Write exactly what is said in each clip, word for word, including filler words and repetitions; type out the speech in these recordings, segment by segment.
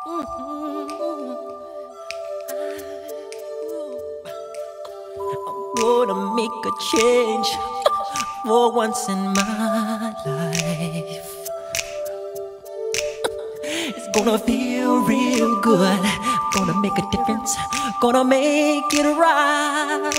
Gonna make a change for once in my life. It's gonna feel real good. Gonna make a difference. Gonna make it right.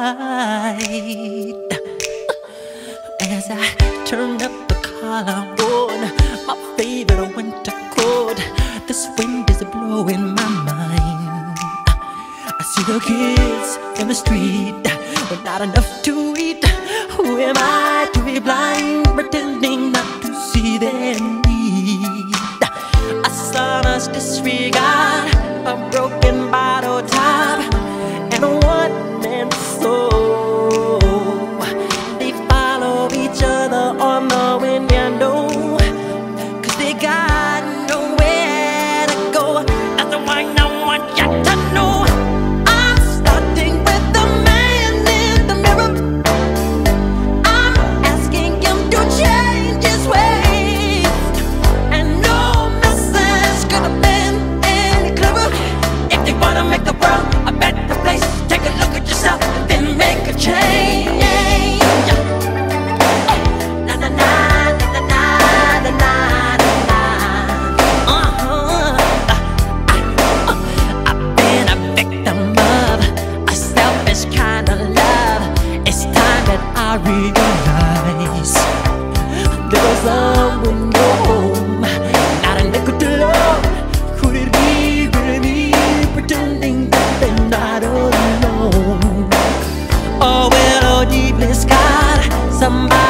As I turn up the collar on my favorite winter coat, this wind is blowing my mind. I see the kids in the street with not enough to eat. Who am I to be blind, pretending not to see their need? A son's disregard, a broken bottle top, and a one-man soul. They follow each other on the window, cause they got nowhere to go. That's the one I want you to know. I'm starting with the man in the mirror. I'm asking him to change his ways, and no message could have been any clearer. If they wanna make the world a better place, take a look at yourself and then make a change. Na na na na na na na na. Uh-huh. I've been a victim of a selfish kind of love. It's time that I realize there was someone no home, not a nickel to love. Could it be really me, pretending that they're not alone? Oh well, oh deeply scarred, somebody